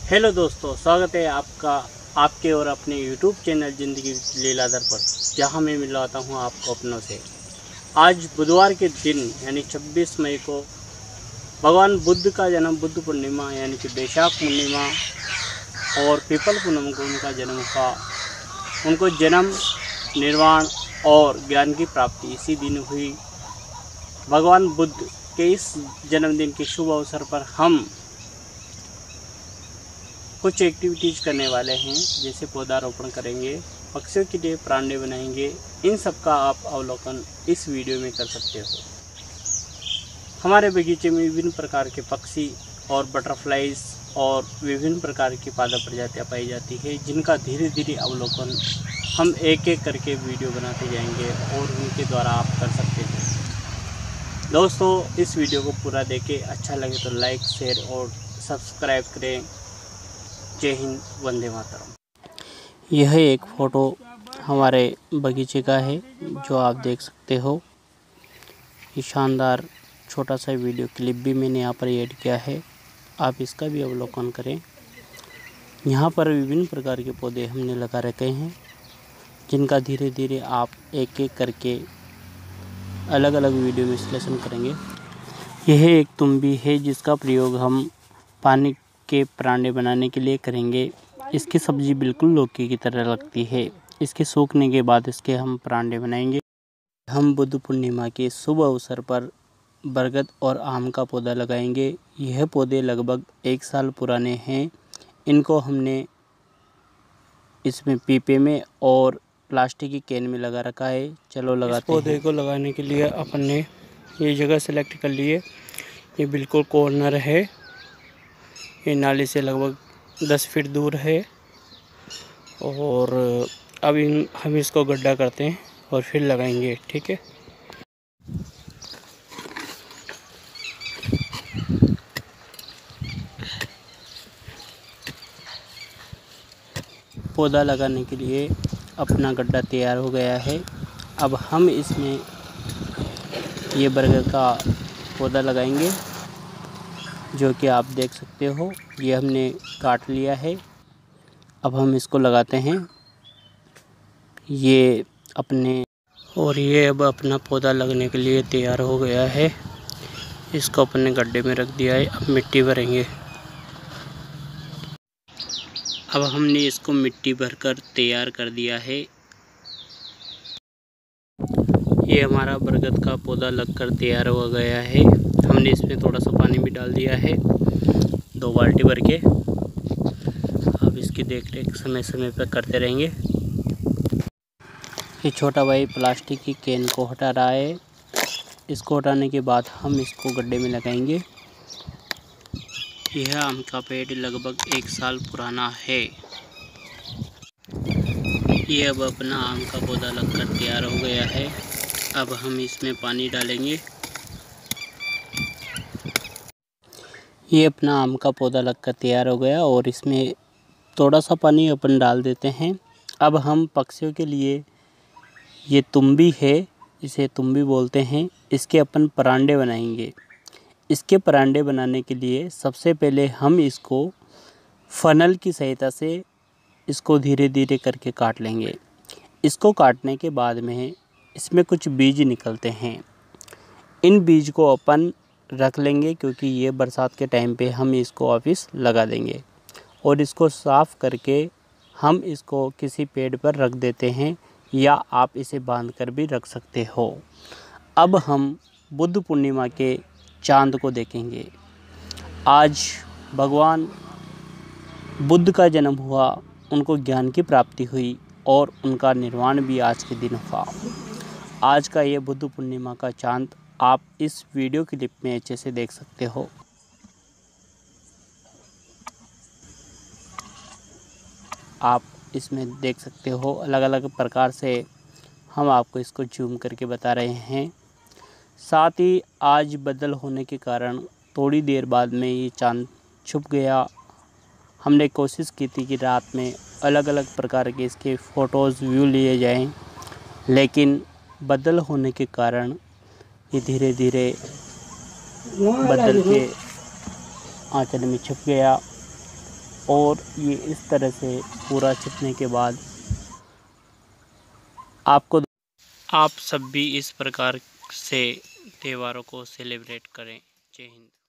Hello दोस्तों, स्वागत है आपका आपके और अपने यूट्यूब चैनल ज़िंदगी लीलाधर पर, जहां मैं मिलवाता हूं आपको अपनों से। आज बुधवार के दिन यानी 26 मई को भगवान बुद्ध का जन्म, बुद्ध पूर्णिमा यानी कि बैशाख पूर्णिमा और पीपल पूनम को उनका जन्म हुआ। उनको जन्म, निर्वाण और ज्ञान की प्राप्ति इसी दिन हुई। भगवान बुद्ध के इस जन्मदिन के शुभ अवसर पर हम कुछ एक्टिविटीज़ करने वाले हैं, जैसे पौधारोपण करेंगे, पक्षियों के लिए प्रांडे बनाएंगे। इन सब का आप अवलोकन इस वीडियो में कर सकते हो। हमारे बगीचे में विभिन्न प्रकार के पक्षी और बटरफ्लाइज और विभिन्न प्रकार की पादप प्रजातियाँ पाई जाती है, जिनका धीरे धीरे अवलोकन हम एक एक करके वीडियो बनाते जाएंगे और उनके द्वारा आप कर सकते हैं। दोस्तों, इस वीडियो को पूरा देखें, अच्छा लगे तो लाइक, शेयर और सब्सक्राइब करें। जय हिंद, वंदे मातरम। यह एक फ़ोटो हमारे बगीचे का है, जो आप देख सकते हो। ये शानदार छोटा सा वीडियो क्लिप भी मैंने यहाँ पर ऐड किया है, आप इसका भी अवलोकन करें। यहाँ पर विभिन्न प्रकार के पौधे हमने लगा रखे हैं, जिनका धीरे धीरे आप एक एक करके अलग अलग वीडियो में विश्लेषण करेंगे। यह एक तुम्बी है, जिसका प्रयोग हम पानी के परांठे बनाने के लिए करेंगे। इसकी सब्ज़ी बिल्कुल लौकी की तरह लगती है। इसके सूखने के बाद इसके हम परांठे बनाएंगे। हम बुद्ध पूर्णिमा के शुभ अवसर पर बरगद और आम का पौधा लगाएंगे। यह पौधे लगभग 1 साल पुराने हैं। इनको हमने इसमें पीपे में और प्लास्टिक की कैन में लगा रखा है। चलो लगाते हैं। इस पौधे को लगाने के लिए अपन ने ये जगह सेलेक्ट कर ली है। ये बिल्कुल कॉर्नर है। ये नाली से लगभग 10 फीट दूर है। और अब हम इसको गड्ढा करते हैं और फिर लगाएंगे, ठीक है। पौधा लगाने के लिए अपना गड्ढा तैयार हो गया है। अब हम इसमें ये बरगद का पौधा लगाएंगे, जो कि आप देख सकते हो। ये हमने काट लिया है। अब हम इसको लगाते हैं। ये अब अपना पौधा लगने के लिए तैयार हो गया है। इसको अपने गड्ढे में रख दिया है। अब मिट्टी भरेंगे। अब हमने इसको मिट्टी भरकर तैयार कर दिया है। ये हमारा बरगद का पौधा लगकर तैयार हो गया है। हमने इसमें थोड़ा सा पानी भी डाल दिया है, 2 बाल्टी भर के। अब इसकी देख रेख समय समय पर करते रहेंगे। ये छोटा भाई प्लास्टिक की कैन को हटा रहा है। इसको हटाने के बाद हम इसको गड्ढे में लगाएंगे। यह आम का पेड़ लगभग 1 साल पुराना है। ये अब अपना आम का पौधा लगकर तैयार हो गया है। अब हम इसमें पानी डालेंगे। ये अपना आम का पौधा लगकर तैयार हो गया और इसमें थोड़ा सा पानी अपन डाल देते हैं। अब हम पक्षियों के लिए, ये तुम्बी है, इसे तुम्बी बोलते हैं, इसके अपन परांडे बनाएंगे। इसके परांडे बनाने के लिए सबसे पहले हम इसको फनल की सहायता से इसको धीरे धीरे करके काट लेंगे। इसको काटने के बाद में इसमें कुछ बीज निकलते हैं। इन बीज को अपन रख लेंगे, क्योंकि ये बरसात के टाइम पे हम इसको वापस लगा देंगे। और इसको साफ़ करके हम इसको किसी पेड़ पर रख देते हैं, या आप इसे बांध कर भी रख सकते हो। अब हम बुद्ध पूर्णिमा के चांद को देखेंगे। आज भगवान बुद्ध का जन्म हुआ, उनको ज्ञान की प्राप्ति हुई और उनका निर्वाण भी आज के दिन हुआ। आज का ये बुद्ध पूर्णिमा का चांद आप इस वीडियो क्लिप में अच्छे से देख सकते हो। आप इसमें देख सकते हो, अलग अलग प्रकार से हम आपको इसको जूम करके बता रहे हैं। साथ ही आज बदल होने के कारण थोड़ी देर बाद में ये चांद छुप गया। हमने कोशिश की थी कि रात में अलग अलग प्रकार के इसके फ़ोटोज़ व्यू लिए जाएं, लेकिन बदल होने के कारण ये धीरे धीरे बदल के आंचल में छुप गया। और ये इस तरह से पूरा छिपने के बाद आप सब भी इस प्रकार से त्योहारों को सेलिब्रेट करें। जय हिंद।